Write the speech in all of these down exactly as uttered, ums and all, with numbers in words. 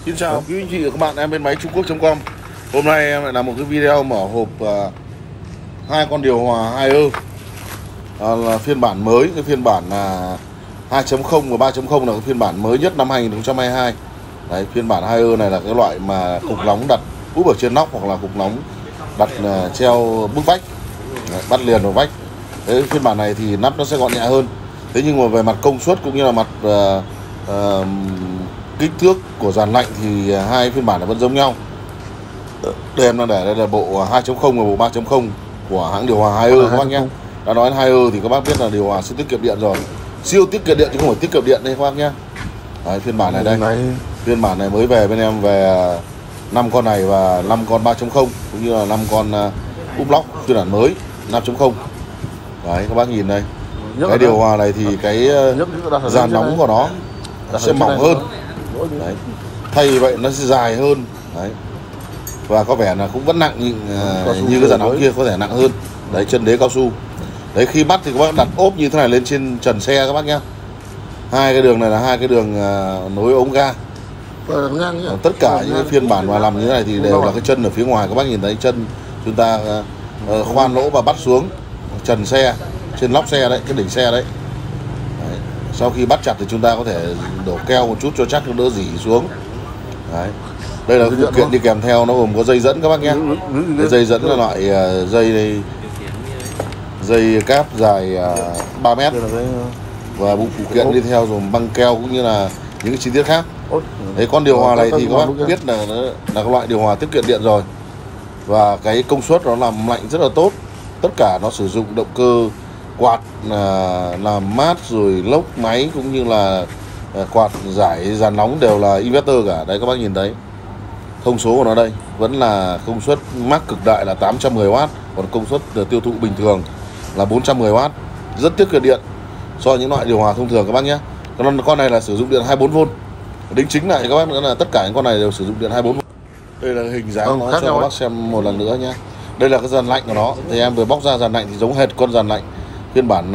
Xin chào quý anh chị và các bạn, em bên máy Trung Quốc chấm com. Hôm nay em lại làm một cái video mở hộp uh, hai con điều hòa hai ơ uh, là phiên bản mới. Cái phiên bản là hai chấm không và ba chấm không là cái phiên bản mới nhất năm hai nghìn không trăm hai mươi hai. Đấy, phiên bản hai ơ này là cái loại mà cục nóng đặt úp ở trên nóc hoặc là cục nóng đặt uh, treo bức vách. Đấy, bắt liền vào vách. Đấy, phiên bản này thì nắp nó sẽ gọn nhẹ hơn. Thế nhưng mà về mặt công suất cũng như là mặt uh, uh, kích thước của dàn lạnh thì hai phiên bản là vẫn giống nhau. Đây em đang để đây là bộ hai chấm không và bộ ba chấm không của hãng điều hòa hai ơ các bác nhé. Đã nói hai ơ thì các bác biết là điều hòa siêu tiết kiệm điện rồi, siêu tiết kiệm điện chứ không phải tiết kiệm điện đây các bác nhé. Đấy, phiên bản này đây, phiên bản này mới về bên em về năm con này và năm con ba chấm không cũng như là năm con úp lóc phiên bản mới năm chấm không. Đấy, các bác nhìn đây, cái điều hòa này thì cái dàn nóng của nó sẽ mỏng hơn. Đấy, thay vậy nó sẽ dài hơn. Đấy, và có vẻ là cũng vẫn nặng như, uh, như cái dàn nóng kia, có thể nặng hơn. Đấy, chân đế cao su. Đấy, khi bắt thì các bác đặt ốp như thế này lên trên trần xe các bác nhá. Hai cái đường này là hai cái đường uh, nối ống ga. uh, tất cả những cái phiên bản mà làm như thế này thì đều là cái chân ở phía ngoài. Các bác nhìn thấy chân chúng ta uh, uh, khoan lỗ và bắt xuống trần xe, trên lóc xe đấy, cái đỉnh xe đấy. Đấy, sau khi bắt chặt thì chúng ta có thể đổ keo một chút cho chắc, nó đỡ rỉ xuống. Đấy, đây là phụ kiện đi kèm theo, nó gồm có dây dẫn các bác nhé. Cái dây dẫn là loại uh, dây đây, dây cáp dài uh, ba mét và bộ phụ kiện đi theo gồm băng keo cũng như là những cái chi tiết khác. Đấy, con điều hòa này thì các bác biết là nó là cái loại điều hòa tiết kiệm điện rồi, và cái công suất nó làm lạnh rất là tốt. Tất cả nó sử dụng động cơ quạt uh, làm mát rồi lốc máy cũng như là uh, quạt giải dàn nóng đều là inverter cả. Đấy, các bác nhìn thấy thông số của nó đây vẫn là công suất max cực đại là tám trăm mười oát, còn công suất tiêu thụ bình thường là bốn trăm mười oát, rất tiết kiệm điện so với những loại điều hòa thông thường các bác nhé. Còn con này là sử dụng điện hai mươi bốn vôn. Đính chính lại các bác nữa là tất cả những con này đều sử dụng điện hai mươi bốn vôn. Đây là hình dáng nó cho các bác xem một lần nữa nhé. Đây là cái dàn lạnh của nó. Thì em vừa bóc ra dàn lạnh thì giống hệt con dàn lạnh phiên bản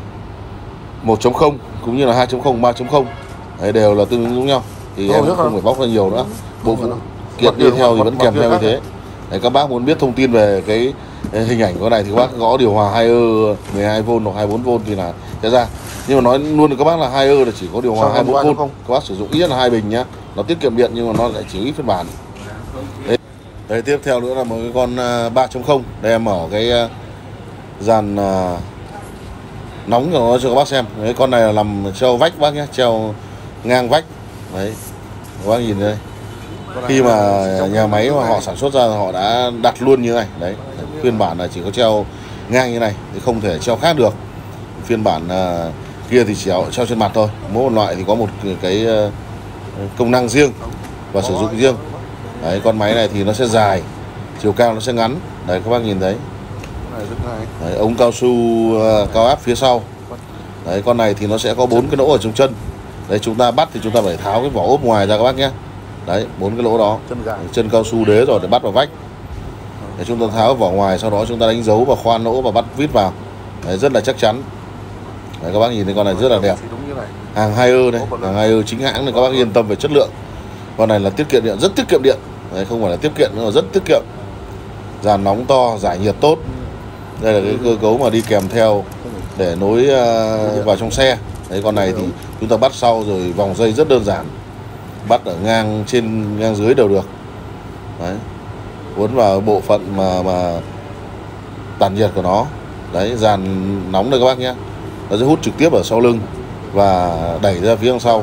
một chấm không cũng như là hai chấm không, ba chấm không. Đấy, đều là tương ứng giống nhau. Thì em không phải bóc ra nhiều nữa. Bộ phụ kiện đi theo thì vẫn kèm theo như thế. Đấy, các bác muốn biết thông tin về cái hình ảnh của cái này thì các bác gõ điều hòa hai ơ mười hai vôn hoặc hai mươi bốn vôn thì là sẽ ra. Nhưng mà nói luôn được các bác là hai ơ là chỉ có điều hòa hai mươi bốn vôn. Các bác sử dụng ít là hai bình nhá. Nó tiết kiệm điện nhưng mà nó lại chỉ ít phiên bản. Đấy. Đấy, tiếp theo nữa là một cái con ba chấm không. Đây em mở cái dàn uh, nóng cho nó cho các bác xem. Đấy, con này là làm treo vách bác nhé, treo ngang vách. Đấy, các bác nhìn đây. Khi mà nhà máy mà họ sản xuất ra họ đã đặt luôn như này. Đấy, phiên bản là chỉ có treo ngang như này thì không thể treo khác được. Phiên bản uh, kia thì chỉ treo trên mặt thôi. Mỗi một loại thì có một cái uh, công năng riêng và sử dụng riêng. Đấy, con máy này thì nó sẽ dài, chiều cao nó sẽ ngắn. Đấy, các bác nhìn thấy. Đấy, ống cao su uh, cao áp phía sau. Đấy, con này thì nó sẽ có bốn cái lỗ ở trong chân. Đấy, chúng ta bắt thì chúng ta phải tháo cái vỏ ốp ngoài ra các bác nhé. Đấy, bốn cái lỗ đó, chân, chân cao su đế rồi để bắt vào vách. Để chúng ta tháo vỏ ngoài, sau đó chúng ta đánh dấu và khoan lỗ và bắt vít vào. Đấy, rất là chắc chắn. Đấy, các bác nhìn thấy con này rất là đẹp. Hàng hai ơ đây, hàng hai ơ chính hãng này, các bác yên tâm về chất lượng. Con này là tiết kiệm điện, rất tiết kiệm điện. Đấy, không phải là tiết kiệm mà rất tiết kiệm. Dàn nóng to, giải nhiệt tốt. Đây là cái cơ cấu mà đi kèm theo để nối uh, vào trong xe. Đấy, con này thì chúng ta bắt sau rồi vòng dây rất đơn giản, bắt ở ngang trên ngang dưới đều được. Đấy, cuốn vào bộ phận mà mà tản nhiệt của nó. Đấy, dàn nóng đây các bác nhé, nó sẽ hút trực tiếp ở sau lưng và đẩy ra phía đằng sau.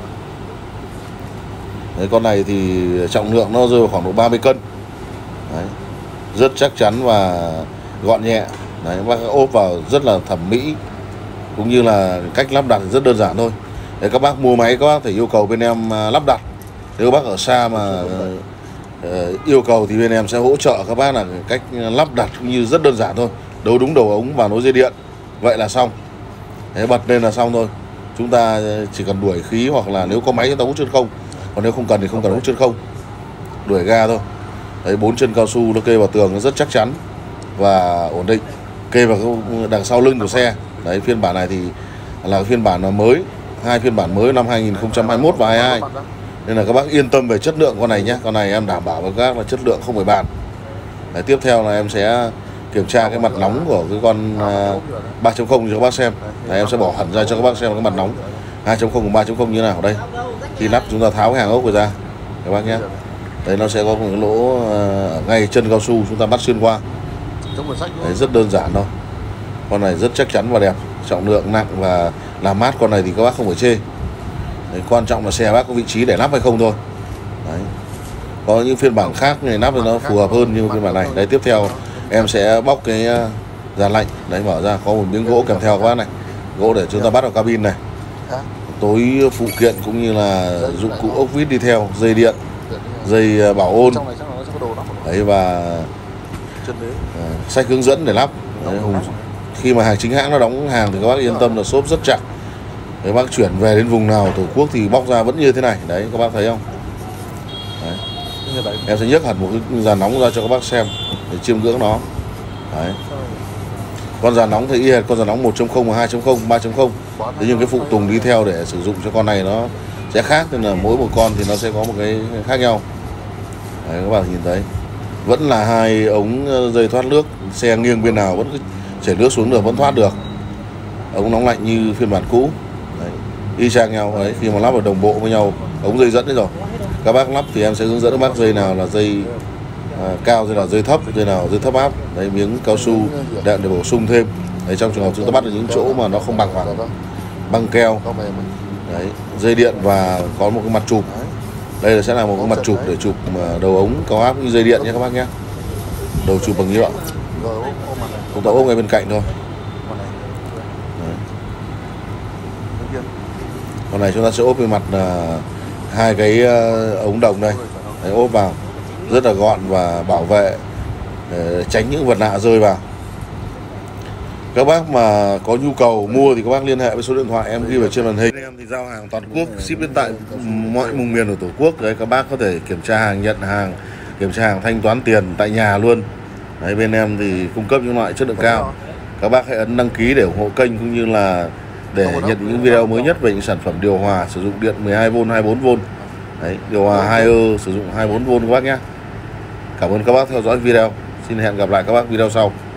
Đấy, con này thì trọng lượng nó rơi vào khoảng độ ba mươi cân. Đấy, rất chắc chắn và gọn nhẹ. Đấy, các bác ốp vào rất là thẩm mỹ, cũng như là cách lắp đặt rất đơn giản thôi. Để các bác mua máy các bác phải yêu cầu bên em lắp đặt. Nếu các bác ở xa mà uh, yêu cầu thì bên em sẽ hỗ trợ các bác là cách lắp đặt cũng như rất đơn giản thôi. Đấu đúng đầu ống và nối dây điện, vậy là xong. Đấy, bật lên là xong thôi. Chúng ta chỉ cần đuổi khí hoặc là nếu có máy chúng ta hút chân không. Còn nếu không cần thì không cần hút chân không, đuổi ga thôi. Đấy, bốn chân cao su nó kê vào tường nó rất chắc chắn và ổn định, kê vào đằng sau lưng của xe. Đấy, phiên bản này thì là phiên bản mới, hai phiên bản mới năm hai nghìn không trăm hai mươi mốt và hai mươi hai. Nên là các bác yên tâm về chất lượng con này nhé. Con này em đảm bảo với các bác là chất lượng không phải bàn. Đấy, tiếp theo là em sẽ kiểm tra cái mặt nóng của cái con uh, ba chấm không cho các bác xem. Đấy, em sẽ bỏ hẳn ra cho các bác xem cái mặt nóng hai chấm không và ba chấm không như nào đây. Khi lắp chúng ta tháo cái hàng ốc ra các bác nhé. Đấy, nó sẽ có một cái lỗ uh, ở ngay chân cao su chúng ta bắt xuyên qua. Đấy, rất đơn giản thôi. Con này rất chắc chắn và đẹp, trọng lượng nặng và làm mát con này thì các bác không phải chê. Đấy, quan trọng là xe bác có vị trí để lắp hay không thôi. Đấy. Có những phiên bản khác này lắp thì nó phù hợp hơn như phiên bản này. Đấy, tiếp theo em sẽ bóc cái dàn lạnh. Đấy, mở ra có một miếng gỗ kèm theo các bác này. Gỗ để chúng ta bắt vào cabin này. Tối phụ kiện cũng như là dụng cụ ốc vít đi theo, dây điện, dây bảo ôn. Đấy, và uh, sách hướng dẫn để lắp. Đấy, Hùng, khi mà hàng chính hãng nó đóng hàng thì các bác yên tâm là xốp rất chặt. Các bác chuyển về đến vùng nào Tổ quốc thì bóc ra vẫn như thế này. Đấy, các bác thấy không? Đấy. Em sẽ nhấc hẳn một cái dàn nóng ra cho các bác xem để chiêm ngưỡng nó. Đấy. Con dàn nóng thì y hệt con dàn nóng một chấm không, hai chấm không, ba chấm không. Thế nhưng cái phụ tùng đi theo để sử dụng cho con này nó sẽ khác, nên là mỗi một con thì nó sẽ có một cái khác nhau. Đấy, các bạn nhìn thấy vẫn là hai ống dây thoát nước, xe nghiêng bên nào vẫn chảy nước xuống được, vẫn thoát được. Ống nóng lạnh như phiên bản cũ. Đấy, y chang nhau. Đấy, khi mà lắp vào đồng bộ với nhau, ống dây dẫn đấy rồi. Các bác lắp thì em sẽ hướng dẫn các bác dây nào là dây à, cao, dây nào dây thấp, dây nào dây thấp áp. Đấy, miếng cao su đệm để bổ sung thêm. Đấy, trong trường hợp chúng ta bắt được những chỗ mà nó không bằng phẳng, băng keo. Đấy, dây điện và có một cái mặt chụp. Đây là sẽ là một cái mặt chụp để chụp đầu ống cao áp như dây điện nhé các bác nhé. Đầu chụp bằng nhựa. Chúng ta ốp ngay bên cạnh thôi. Đấy. Con này chúng ta sẽ ốp bên mặt uh, hai cái uh, ống đồng đây. Đấy, ốp vào rất là gọn và bảo vệ để tránh những vật lạ rơi vào. Các bác mà có nhu cầu mua thì các bác liên hệ với số điện thoại em ghi vào trên màn hình. Em thì giao hàng toàn quốc, ship đến tại mọi vùng miền của Tổ quốc. Đấy, các bác có thể kiểm tra hàng, nhận hàng, kiểm tra hàng, thanh toán tiền tại nhà luôn. Đấy, bên em thì cung cấp những loại chất lượng cao. Các bác hãy ấn đăng ký để ủng hộ kênh cũng như là để nhận những video mới nhất về những sản phẩm điều hòa sử dụng điện mười hai vôn, hai mươi bốn vôn. Đấy, điều hòa hai ơ sử dụng hai mươi bốn vôn các bác nhé. Cảm ơn các bác theo dõi video. Xin hẹn gặp lại các bác video sau.